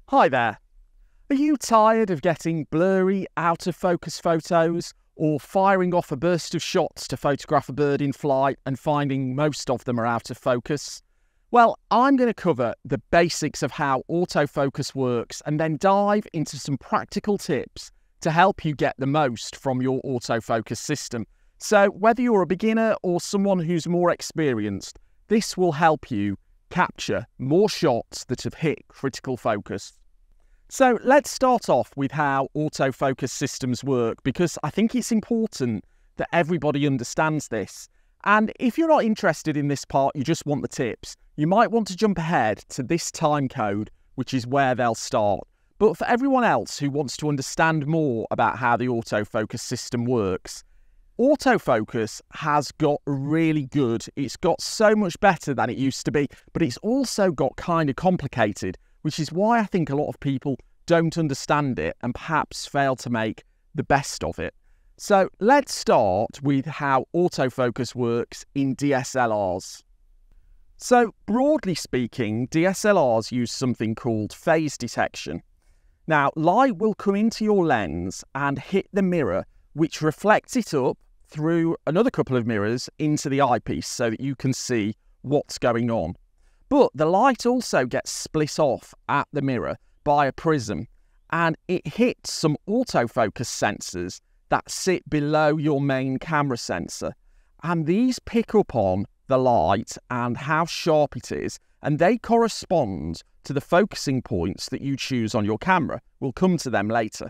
Hi there. Are you tired of getting blurry, out of focus photos or firing off a burst of shots to photograph a bird in flight and finding most of them are out of focus? Well, I'm going to cover the basics of how autofocus works and then dive into some practical tips to help you get the most from your autofocus system. So whether you're a beginner or someone who's more experienced, this will help you capture more shots that have hit critical focus. So let's start off with how autofocus systems work, because I think it's important that everybody understands this. And if you're not interested in this part, you just want the tips, you might want to jump ahead to this time code, which is where they'll start. But for everyone else who wants to understand more about how the autofocus system works, autofocus has got really good. It's got so much better than it used to be, but it's also got kind of complicated, which is why I think a lot of people don't understand it and perhaps fail to make the best of it. So let's start with how autofocus works in DSLRs. So broadly speaking, DSLRs use something called phase detection. Now, light will come into your lens and hit the mirror, which reflects it up through another couple of mirrors into the eyepiece so that you can see what's going on. But the light also gets split off at the mirror by a prism, and it hits some autofocus sensors that sit below your main camera sensor. And these pick up on the light and how sharp it is, and they correspond to the focusing points that you choose on your camera. We'll come to them later.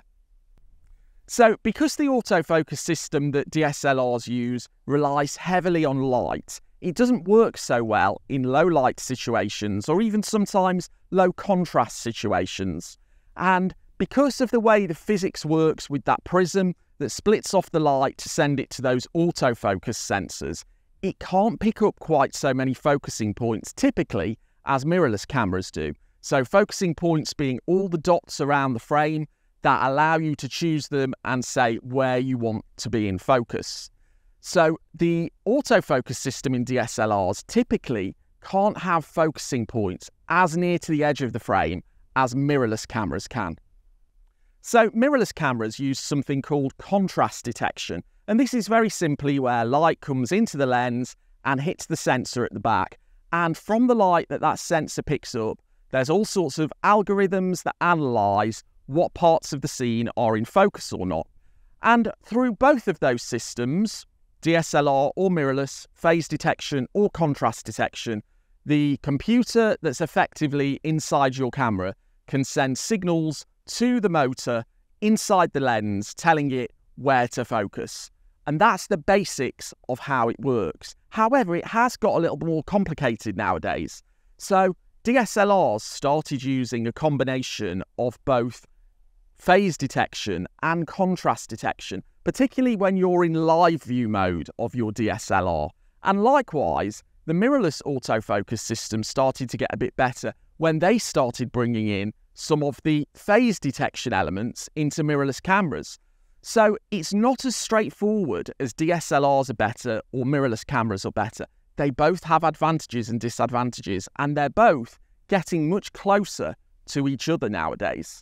So because the autofocus system that DSLRs use relies heavily on light, it doesn't work so well in low light situations or even sometimes low contrast situations. And because of the way the physics works with that prism that splits off the light to send it to those autofocus sensors, it can't pick up quite so many focusing points typically as mirrorless cameras do. So focusing points being all the dots around the frame that allow you to choose them and say where you want to be in focus. So the autofocus system in DSLRs typically can't have focusing points as near to the edge of the frame as mirrorless cameras can. So mirrorless cameras use something called contrast detection, and this is very simply where light comes into the lens and hits the sensor at the back, and from the light that sensor picks up, there's all sorts of algorithms that analyse what parts of the scene are in focus or not. And through both of those systems, DSLR or mirrorless, phase detection or contrast detection, the computer that's effectively inside your camera can send signals to the motor inside the lens telling it where to focus. And that's the basics of how it works. However, it has got a little more complicated nowadays. So DSLRs started using a combination of both phase detection and contrast detection, particularly when you're in live view mode of your DSLR. And likewise, the mirrorless autofocus system started to get a bit better when they started bringing in some of the phase detection elements into mirrorless cameras. So it's not as straightforward as DSLRs are better or mirrorless cameras are better. They both have advantages and disadvantages, and they're both getting much closer to each other nowadays.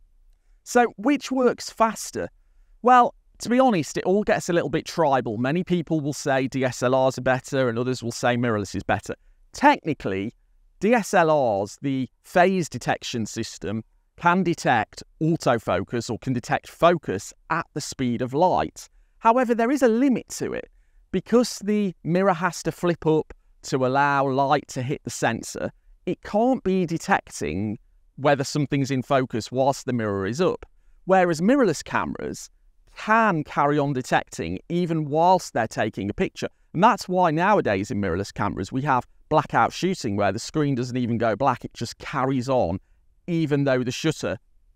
So which works faster? Well, to be honest, it all gets a little bit tribal. Many people will say DSLRs are better and others will say mirrorless is better. Technically, DSLRs, the phase detection system, can detect autofocus or can detect focus at the speed of light. However, there is a limit to it. Because the mirror has to flip up to allow light to hit the sensor, it can't be detecting whether something's in focus whilst the mirror is up. Whereas mirrorless cameras can carry on detecting even whilst they're taking a picture. And that's why nowadays in mirrorless cameras we have blackout shooting where the screen doesn't even go black, it just carries on even though the shutter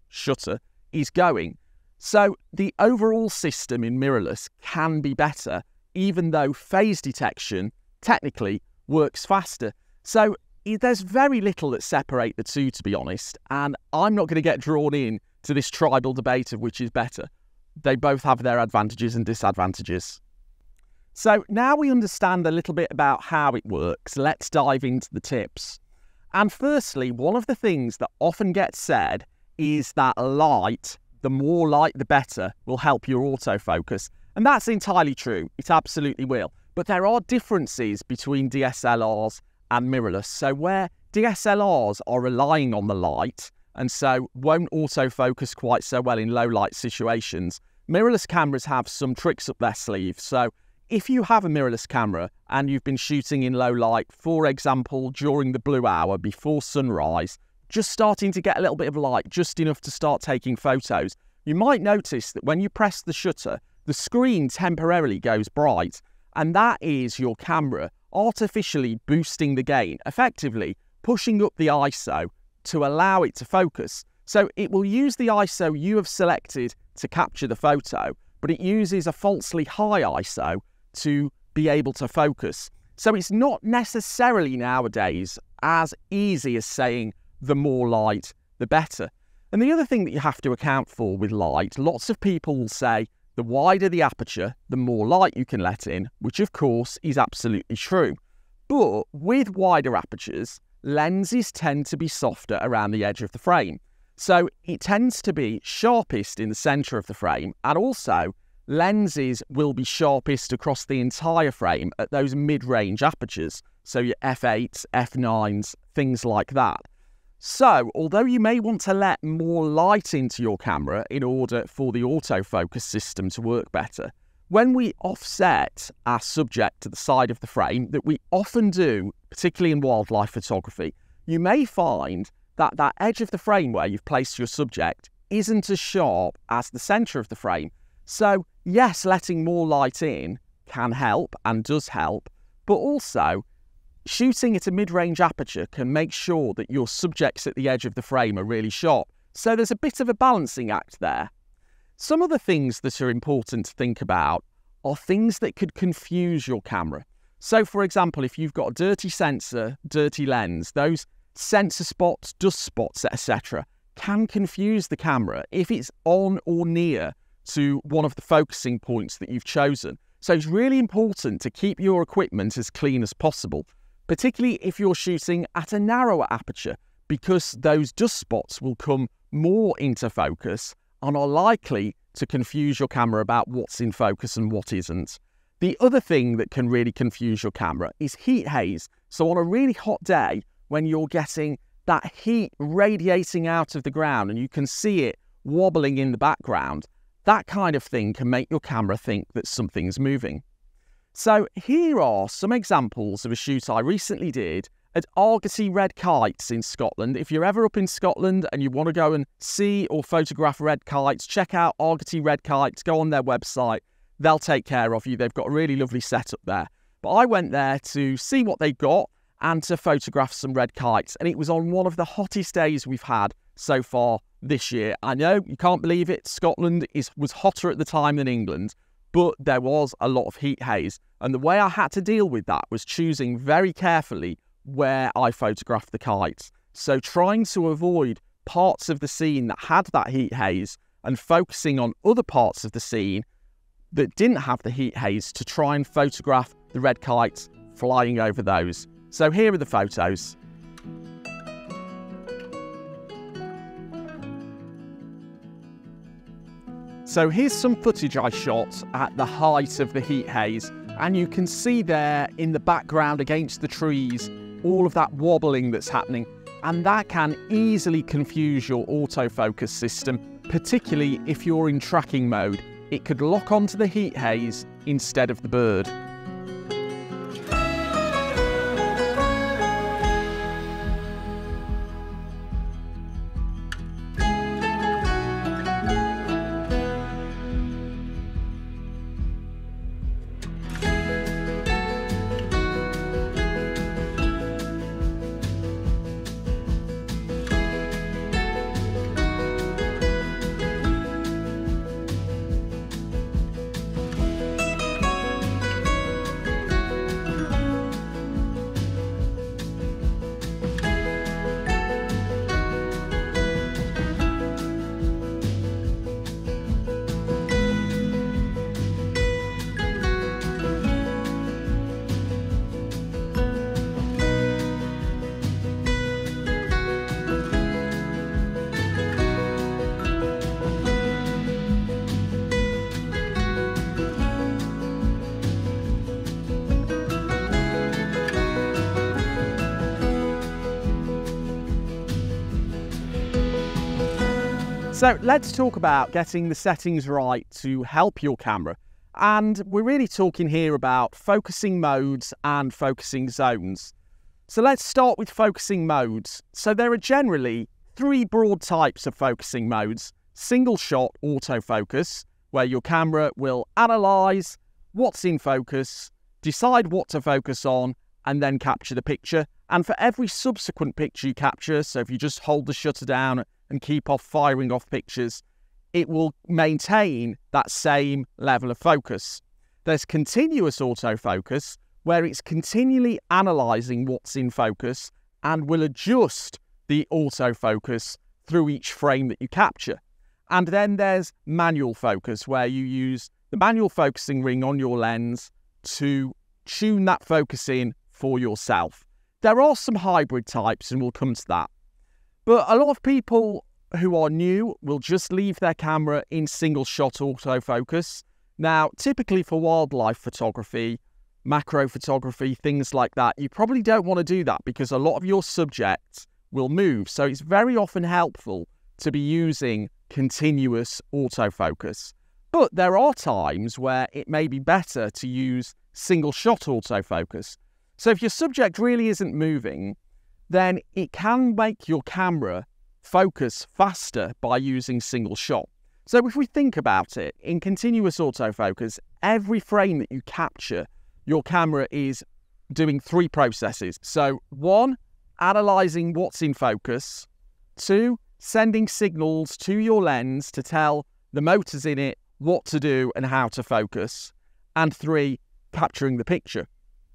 is going. So the overall system in mirrorless can be better even though phase detection technically works faster. So there's very little that separate the two, to be honest, and I'm not going to get drawn in to this tribal debate of which is better. They both have their advantages and disadvantages. So now we understand a little bit about how it works, let's dive into the tips. And firstly, one of the things that often gets said is that light, the more light the better, will help your autofocus. And that's entirely true. It absolutely will. But there are differences between DSLRs and mirrorless. So where DSLRs are relying on the light and so won't autofocus quite so well in low light situations, mirrorless cameras have some tricks up their sleeve. So if you have a mirrorless camera and you've been shooting in low light, for example, during the blue hour before sunrise, just starting to get a little bit of light, just enough to start taking photos, you might notice that when you press the shutter, the screen temporarily goes bright, and that is your camera artificially boosting the gain, effectively pushing up the ISO to allow it to focus. So it will use the ISO you have selected to capture the photo, but it uses a falsely high ISO to be able to focus. So it's not necessarily nowadays as easy as saying the more light, the better. And the other thing that you have to account for with light, lots of people will say the wider the aperture, the more light you can let in, which of course is absolutely true. But with wider apertures, lenses tend to be softer around the edge of the frame. So it tends to be sharpest in the centre of the frame, and also lenses will be sharpest across the entire frame at those mid-range apertures. So your f8s, f9s, things like that. So, although you may want to let more light into your camera in order for the autofocus system to work better, when we offset our subject to the side of the frame, that we often do, particularly in wildlife photography, you may find that that edge of the frame where you've placed your subject isn't as sharp as the centre of the frame. So, yes, letting more light in can help and does help, but also shooting at a mid-range aperture can make sure that your subjects at the edge of the frame are really sharp. So there's a bit of a balancing act there. Some of the things that are important to think about are things that could confuse your camera. So for example, if you've got a dirty sensor, dirty lens, those sensor spots, dust spots, etc. can confuse the camera if it's on or near to one of the focusing points that you've chosen. So it's really important to keep your equipment as clean as possible, particularly if you're shooting at a narrower aperture, because those dust spots will come more into focus and are likely to confuse your camera about what's in focus and what isn't. The other thing that can really confuse your camera is heat haze. So on a really hot day, when you're getting that heat radiating out of the ground and you can see it wobbling in the background, that kind of thing can make your camera think that something's moving. So here are some examples of a shoot I recently did at Argosy Red Kites in Scotland. If you're ever up in Scotland and you want to go and see or photograph red kites, check out Argosy Red Kites, go on their website, they'll take care of you. They've got a really lovely setup there. But I went there to see what they got and to photograph some red kites, and it was on one of the hottest days we've had so far this year. I know, you can't believe it, Scotland was hotter at the time than England, but there was a lot of heat haze. And the way I had to deal with that was choosing very carefully where I photographed the kites. So trying to avoid parts of the scene that had that heat haze and focusing on other parts of the scene that didn't have the heat haze to try and photograph the red kites flying over those. So here are the photos. So here's some footage I shot at the height of the heat haze, and you can see there in the background against the trees all of that wobbling that's happening, and that can easily confuse your autofocus system, particularly if you're in tracking mode. It could lock onto the heat haze instead of the bird. So let's talk about getting the settings right to help your camera. And we're really talking here about focusing modes and focusing zones. So let's start with focusing modes. So there are generally three broad types of focusing modes. Single shot autofocus, where your camera will analyse what's in focus, decide what to focus on, and then capture the picture. And for every subsequent picture you capture, so if you just hold the shutter down and keep off firing off pictures, it will maintain that same level of focus. There's continuous autofocus, where it's continually analysing what's in focus and will adjust the autofocus through each frame that you capture. And then there's manual focus, where you use the manual focusing ring on your lens to tune that focus in for yourself. There are some hybrid types, and we'll come to that. But a lot of people who are new will just leave their camera in single shot autofocus. Now, typically for wildlife photography, macro photography, things like that, you probably don't want to do that because a lot of your subjects will move. So it's very often helpful to be using continuous autofocus. But there are times where it may be better to use single shot autofocus. So if your subject really isn't moving, then it can make your camera focus faster by using single shot. So if we think about it, in continuous autofocus, every frame that you capture, your camera is doing three processes. So 1, analysing what's in focus. 2, sending signals to your lens to tell the motors in it what to do and how to focus. And 3, capturing the picture.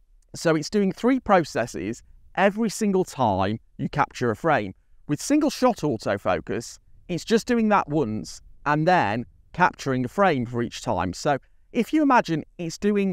So it's doing three processes every single time you capture a frame. With single shot autofocus, it's just doing that once and then capturing a frame for each time. So if you imagine it's doing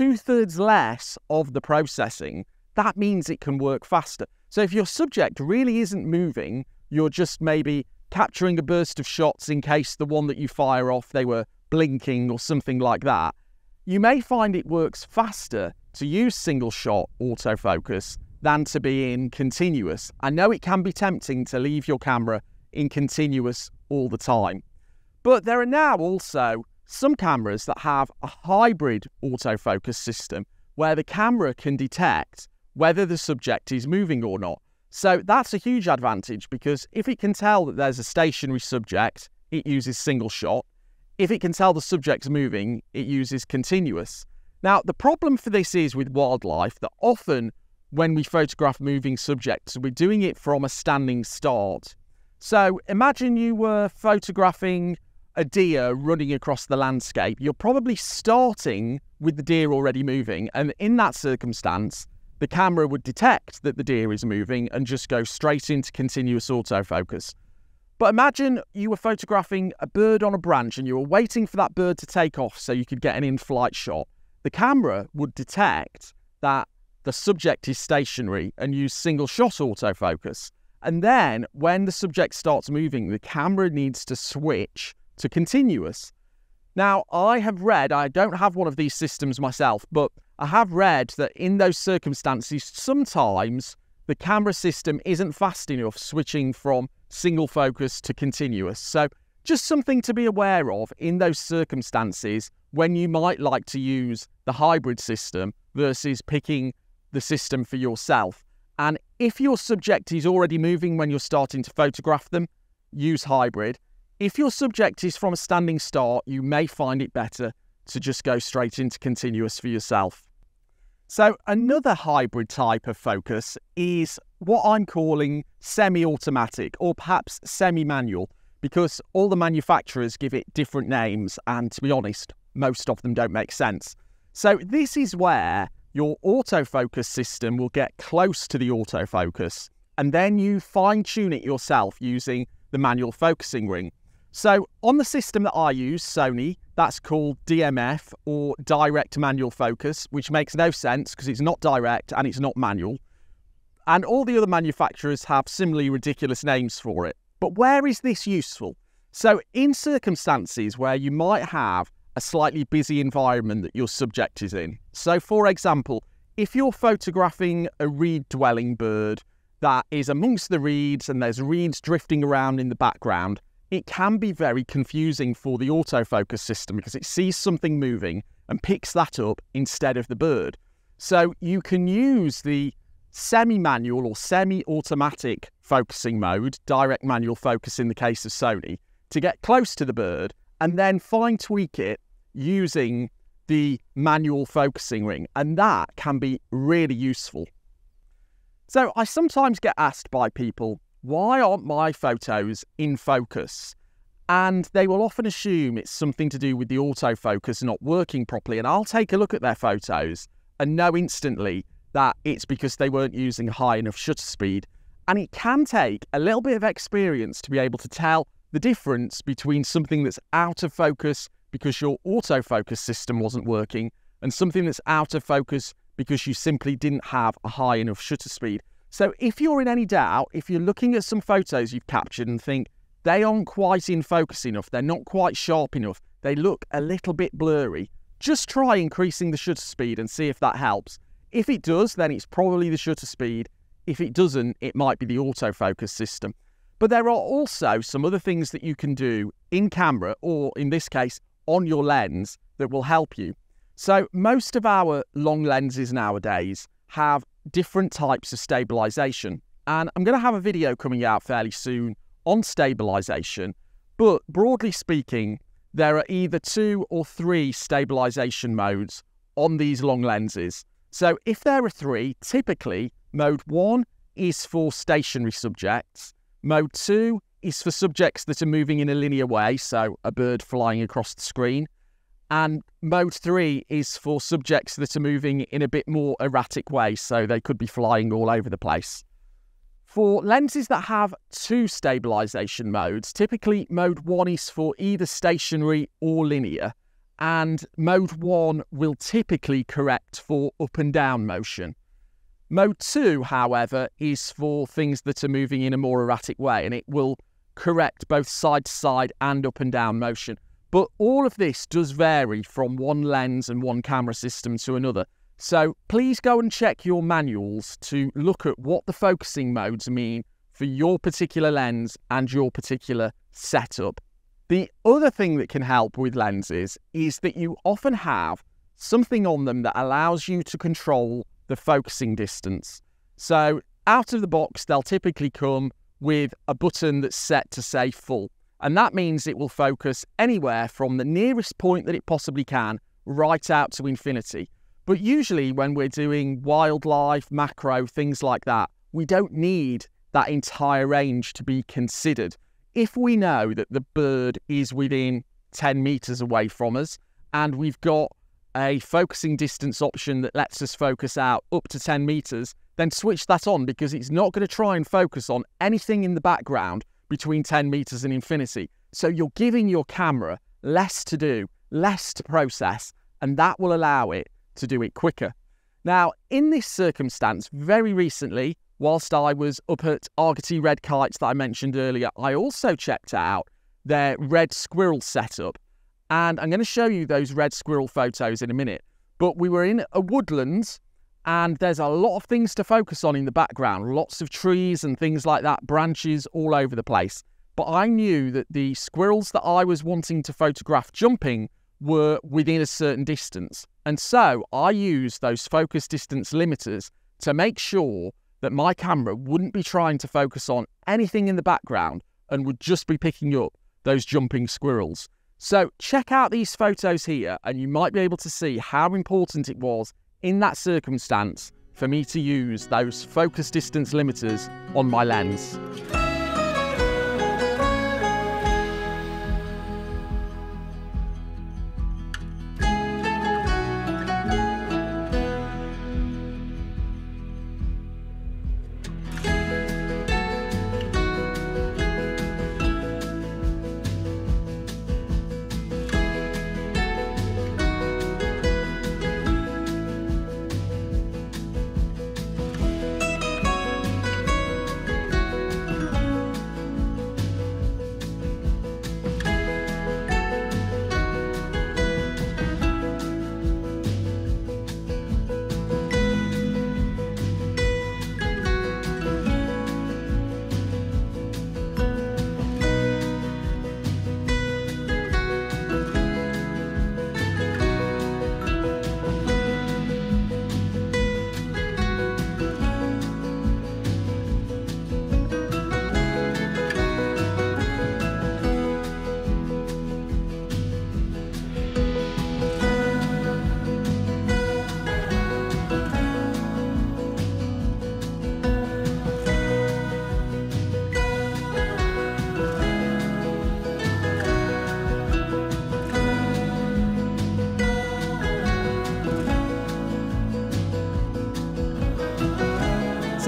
2/3 less of the processing, that means it can work faster. So if your subject really isn't moving, you're just maybe capturing a burst of shots in case the one that you fire off, they were blinking or something like that, you may find it works faster to use single shot autofocus than to be in continuous. I know it can be tempting to leave your camera in continuous all the time, but there are now also some cameras that have a hybrid autofocus system where the camera can detect whether the subject is moving or not. So that's a huge advantage because if it can tell that there's a stationary subject, it uses single shot. If it can tell the subject's moving, it uses continuous. Now, the problem for this is with wildlife that often when we photograph moving subjects, we're doing it from a standing start. So imagine you were photographing a deer running across the landscape. You're probably starting with the deer already moving, and in that circumstance, the camera would detect that the deer is moving and just go straight into continuous autofocus. But imagine you were photographing a bird on a branch and you were waiting for that bird to take off so you could get an in-flight shot. The camera would detect that the subject is stationary and use single shot autofocus. And then when the subject starts moving, the camera needs to switch to continuous. Now, I have read, I don't have one of these systems myself, but I have read that in those circumstances, sometimes the camera system isn't fast enough switching from single focus to continuous. So just something to be aware of in those circumstances when you might like to use the hybrid system versus picking the system for yourself. And if your subject is already moving when you're starting to photograph them, use hybrid. If your subject is from a standing start, you may find it better to just go straight into continuous for yourself. So another hybrid type of focus is what I'm calling semi-automatic or perhaps semi-manual, because all the manufacturers give it different names and, to be honest, most of them don't make sense. So this is where your autofocus system will get close to the autofocus and then you fine-tune it yourself using the manual focusing ring. So on the system that I use, Sony, that's called DMF or direct manual focus, which makes no sense because it's not direct and it's not manual. And all the other manufacturers have similarly ridiculous names for it. But where is this useful? So in circumstances where you might have a slightly busy environment that your subject is in. So for example, if you're photographing a reed-dwelling bird that is amongst the reeds and there's reeds drifting around in the background, it can be very confusing for the autofocus system because it sees something moving and picks that up instead of the bird. So you can use the semi-manual or semi-automatic focusing mode, direct manual focus in the case of Sony, to get close to the bird and then fine tweak it using the manual focusing ring, and that can be really useful. So I sometimes get asked by people, why aren't my photos in focus? And they will often assume it's something to do with the autofocus not working properly, and I'll take a look at their photos and know instantly that it's because they weren't using high enough shutter speed. And it can take a little bit of experience to be able to tell the difference between something that's out of focus because your autofocus system wasn't working and something that's out of focus because you simply didn't have a high enough shutter speed. So if you're in any doubt, if you're looking at some photos you've captured and think they aren't quite in focus enough, they're not quite sharp enough, they look a little bit blurry, just try increasing the shutter speed and see if that helps. If it does, then it's probably the shutter speed. If it doesn't, it might be the autofocus system. But there are also some other things that you can do in camera, or in this case, on your lens, that will help you. So most of our long lenses nowadays have different types of stabilisation. And I'm going to have a video coming out fairly soon on stabilisation. But broadly speaking, there are either 2 or 3 stabilisation modes on these long lenses. So if there are 3, typically mode 1 is for stationary subjects, mode 2 is for subjects that are moving in a linear way, so a bird flying across the screen, and mode 3 is for subjects that are moving in a bit more erratic way, so they could be flying all over the place. For lenses that have 2 stabilisation modes, typically mode 1 is for either stationary or linear, and mode 1 will typically correct for up and down motion. Mode 2, however, is for things that are moving in a more erratic way, and it will correct both side to side and up and down motion. But all of this does vary from one lens and one camera system to another. So please go and check your manuals to look at what the focusing modes mean for your particular lens and your particular setup. The other thing that can help with lenses is that you often have something on them that allows you to control the focusing distance. So out of the box, they'll typically come with a button that's set to say full. And that means it will focus anywhere from the nearest point that it possibly can right out to infinity. But usually when we're doing wildlife, macro, things like that, we don't need that entire range to be considered. If we know that the bird is within 10 meters away from us and we've got a focusing distance option that lets us focus out up to 10 meters, then switch that on, because it's not going to try and focus on anything in the background between 10 meters and infinity. So you're giving your camera less to do, less to process, and that will allow it to do it quicker. Now, in this circumstance, very recently, whilst I was up at Argotty Red Kites that I mentioned earlier, I also checked out their red squirrel setup. And I'm going to show you those red squirrel photos in a minute. But we were in a woodland, and there's a lot of things to focus on in the background. Lots of trees and things like that, branches all over the place. But I knew that the squirrels that I was wanting to photograph jumping were within a certain distance. And so I used those focus distance limiters to make sure that my camera wouldn't be trying to focus on anything in the background and would just be picking up those jumping squirrels. So check out these photos here and you might be able to see how important it was in that circumstance for me to use those focus distance limiters on my lens.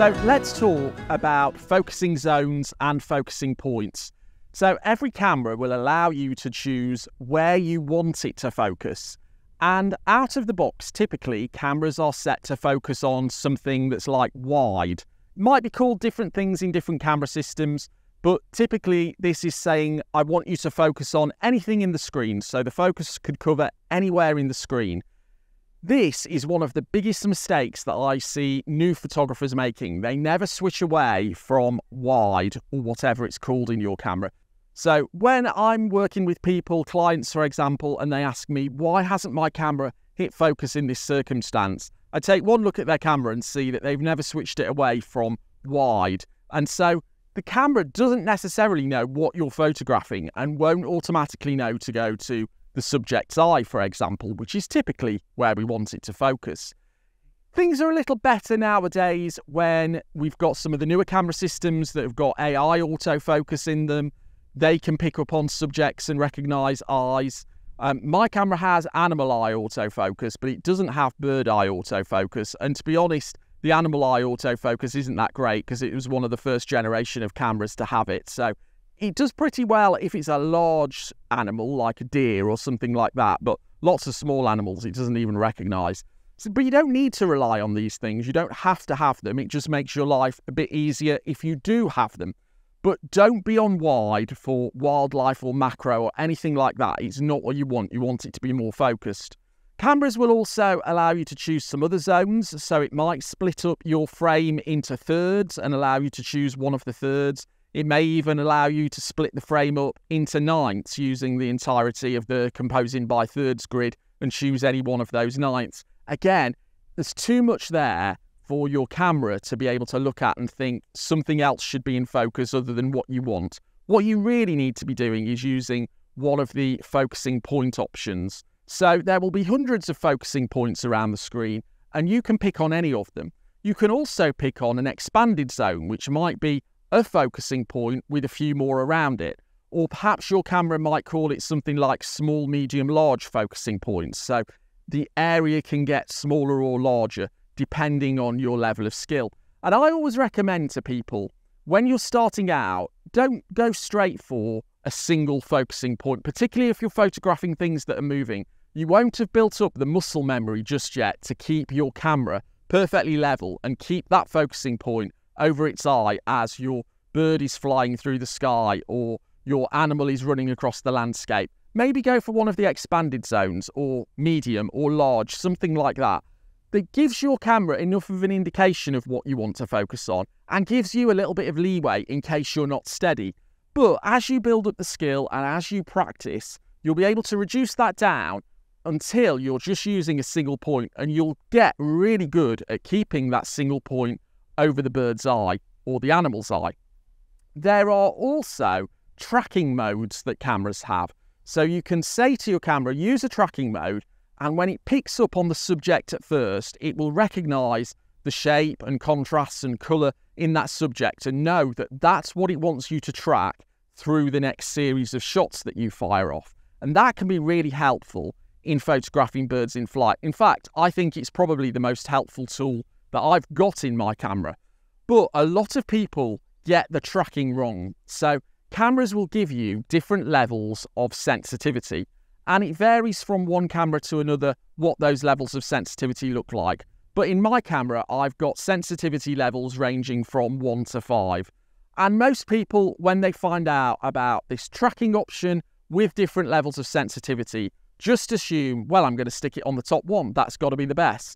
So let's talk about focusing zones and focusing points. So every camera will allow you to choose where you want it to focus. And out of the box, typically cameras are set to focus on something that's like wide. It might be called different things in different camera systems, but typically this is saying I want you to focus on anything in the screen. So the focus could cover anywhere in the screen. This is one of the biggest mistakes that I see new photographers making. They never switch away from wide or whatever it's called in your camera. So when I'm working with people, clients for example, and they ask me, why hasn't my camera hit focus in this circumstance? I take one look at their camera and see that they've never switched it away from wide. And so the camera doesn't necessarily know what you're photographing and won't automatically know to go to the subject's eye, for example, which is typically where we want it to focus. Things are a little better nowadays when we've got some of the newer camera systems that have got AI autofocus in them. They can pick up on subjects and recognise eyes. My camera has animal eye autofocus, but it doesn't have bird eye autofocus. And to be honest, the animal eye autofocus isn't that great because it was one of the first generation of cameras to have it. So it does pretty well if it's a large animal like a deer or something like that, but lots of small animals it doesn't even recognise. But you don't need to rely on these things. You don't have to have them. It just makes your life a bit easier if you do have them. But don't be on wide for wildlife or macro or anything like that. It's not what you want. You want it to be more focused. Cameras will also allow you to choose some other zones. So it might split up your frame into thirds and allow you to choose one of the thirds. It may even allow you to split the frame up into ninths using the entirety of the composing by thirds grid and choose any one of those ninths. Again, there's too much there for your camera to be able to look at and think something else should be in focus other than what you want. What you really need to be doing is using one of the focusing point options. So there will be hundreds of focusing points around the screen and you can pick on any of them. You can also pick on an expanded zone, which might be a focusing point with a few more around it. Or perhaps your camera might call it something like small, medium, large focusing points. So the area can get smaller or larger depending on your level of skill. And I always recommend to people, when you're starting out, don't go straight for a single focusing point, particularly if you're photographing things that are moving. You won't have built up the muscle memory just yet to keep your camera perfectly level and keep that focusing point over its eye as your bird is flying through the sky or your animal is running across the landscape. Maybe go for one of the expanded zones or medium or large, something like that. That gives your camera enough of an indication of what you want to focus on and gives you a little bit of leeway in case you're not steady. But as you build up the skill and as you practice, you'll be able to reduce that down until you're just using a single point and you'll get really good at keeping that single point over the bird's eye or the animal's eye. There are also tracking modes that cameras have. So you can say to your camera, use a tracking mode, and when it picks up on the subject at first, it will recognise the shape and contrasts and colour in that subject and know that that's what it wants you to track through the next series of shots that you fire off. And that can be really helpful in photographing birds in flight. In fact, I think it's probably the most helpful tool that I've got in my camera. But a lot of people get the tracking wrong. So cameras will give you different levels of sensitivity. And it varies from one camera to another what those levels of sensitivity look like. But in my camera, I've got sensitivity levels ranging from 1 to 5. And most people, when they find out about this tracking option with different levels of sensitivity, just assume, well, I'm going to stick it on the top one. That's got to be the best.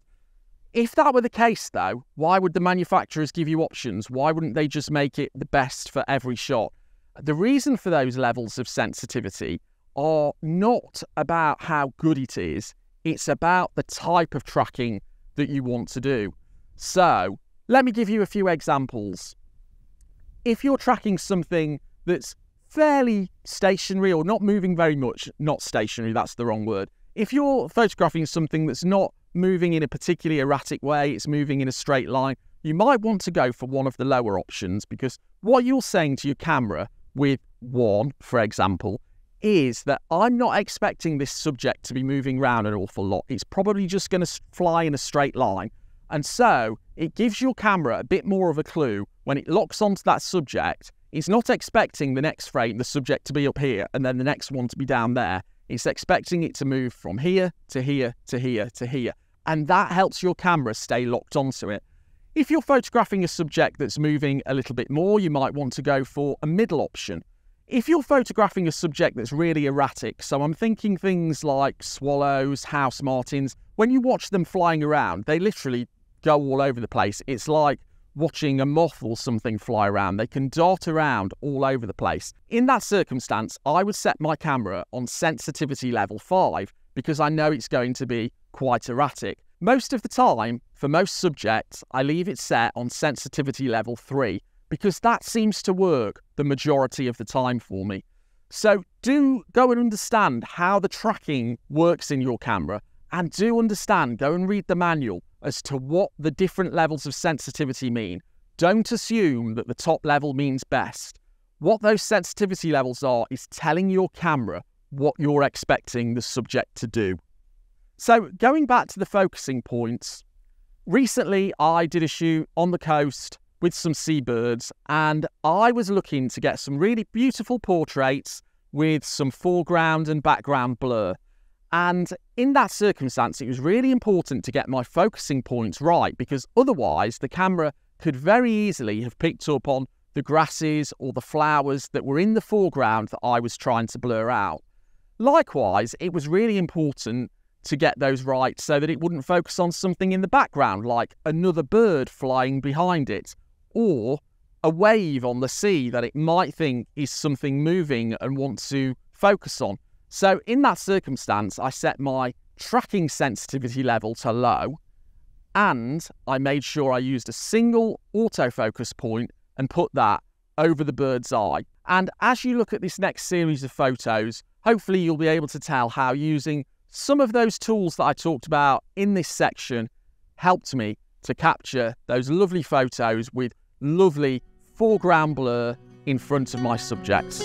If that were the case, though, why would the manufacturers give you options? Why wouldn't they just make it the best for every shot? The reason for those levels of sensitivity are not about how good it is, it's about the type of tracking that you want to do. So, let me give you a few examples. If you're tracking something that's fairly stationary or not moving very much, not stationary, that's the wrong word. If you're photographing something that's not moving in a particularly erratic way, it's moving in a straight line, you might want to go for one of the lower options because what you're saying to your camera with 1, for example, is that I'm not expecting this subject to be moving around an awful lot. It's probably just going to fly in a straight line. And so it gives your camera a bit more of a clue when it locks onto that subject. It's not expecting the next frame, the subject to be up here and then the next one to be down there. It's expecting it to move from here to here to here to here. And that helps your camera stay locked onto it. If you're photographing a subject that's moving a little bit more, you might want to go for a middle option. If you're photographing a subject that's really erratic, so I'm thinking things like swallows, house martins, when you watch them flying around, they literally go all over the place. It's like watching a moth or something fly around. They can dart around all over the place. In that circumstance, I would set my camera on sensitivity level 5 because I know it's going to be quite erratic. Most of the time, for most subjects, I leave it set on sensitivity level 3 because that seems to work the majority of the time for me. So do go and understand how the tracking works in your camera, and do understand, go and read the manual as to what the different levels of sensitivity mean. Don't assume that the top level means best. What those sensitivity levels are is telling your camera what you're expecting the subject to do. So going back to the focusing points, recently I did a shoot on the coast with some seabirds, and I was looking to get some really beautiful portraits with some foreground and background blur. And in that circumstance, it was really important to get my focusing points right, because otherwise the camera could very easily have picked up on the grasses or the flowers that were in the foreground that I was trying to blur out. Likewise, it was really important to get those right so that it wouldn't focus on something in the background, like another bird flying behind it, or a wave on the sea that it might think is something moving and want to focus on. So in that circumstance, I set my tracking sensitivity level to low, and I made sure I used a single autofocus point and put that over the bird's eye. And as you look at this next series of photos, hopefully you'll be able to tell how using some of those tools that I talked about in this section helped me to capture those lovely photos with lovely foreground blur in front of my subjects.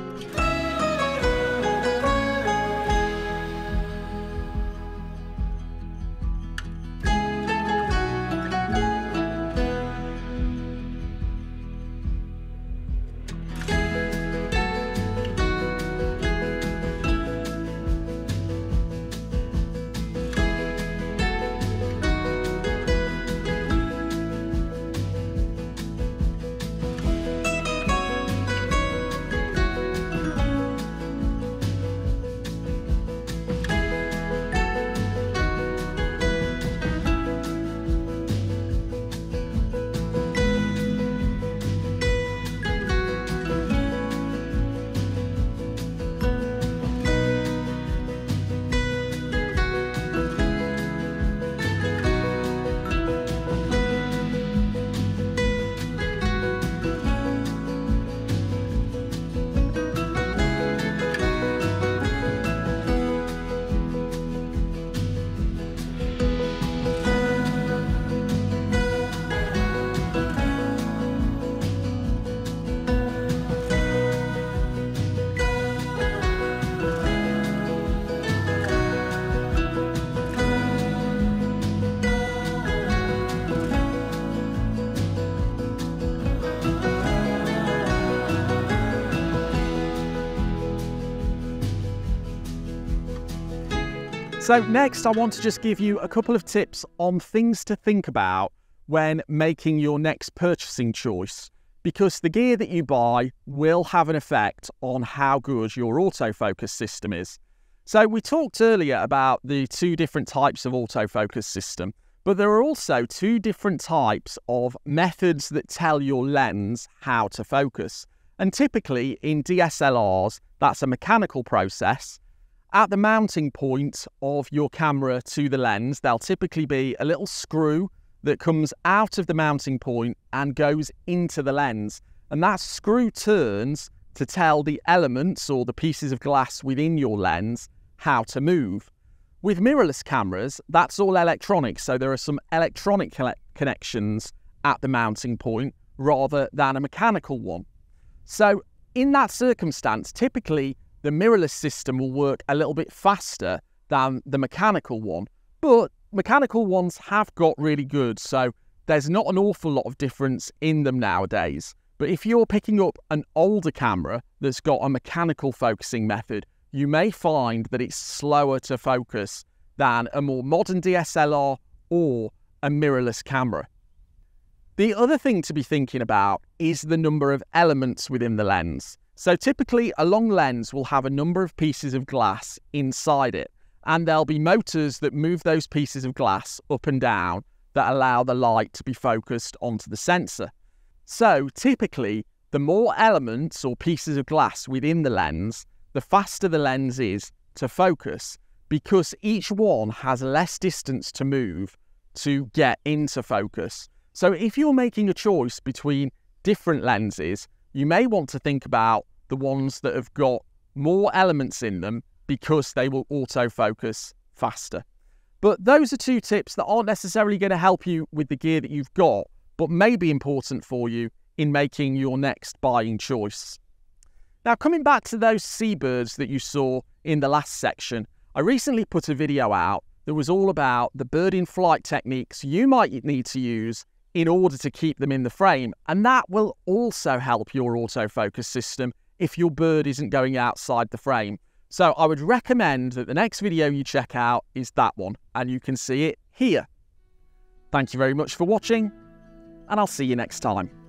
So next, I want to just give you a couple of tips on things to think about when making your next purchasing choice, because the gear that you buy will have an effect on how good your autofocus system is. So we talked earlier about the two different types of autofocus system, but there are also two different types of methods that tell your lens how to focus. And typically in DSLRs, that's a mechanical process. At the mounting point of your camera to the lens, there'll typically be a little screw that comes out of the mounting point and goes into the lens. And that screw turns to tell the elements or the pieces of glass within your lens how to move. With mirrorless cameras, that's all electronic, so there are some electronic connections at the mounting point rather than a mechanical one. So in that circumstance, typically the mirrorless system will work a little bit faster than the mechanical one, but mechanical ones have got really good, so there's not an awful lot of difference in them nowadays. But if you're picking up an older camera that's got a mechanical focusing method, you may find that it's slower to focus than a more modern DSLR or a mirrorless camera. The other thing to be thinking about is the number of elements within the lens. So typically a long lens will have a number of pieces of glass inside it, and there'll be motors that move those pieces of glass up and down that allow the light to be focused onto the sensor. So typically, the more elements or pieces of glass within the lens, the faster the lens is to focus, because each one has less distance to move to get into focus. So if you're making a choice between different lenses, you may want to think about the ones that have got more elements in them because they will autofocus faster. But those are two tips that aren't necessarily going to help you with the gear that you've got, but may be important for you in making your next buying choice. Now, coming back to those Seabirds that you saw in the last section, I recently put a video out that was all about the bird in flight techniques you might need to use in order to keep them in the frame, and that will also help your autofocus system if your bird isn't going outside the frame. So I would recommend that the next video you check out is that one, and you can see it here. Thank you very much for watching, and I'll see you next time.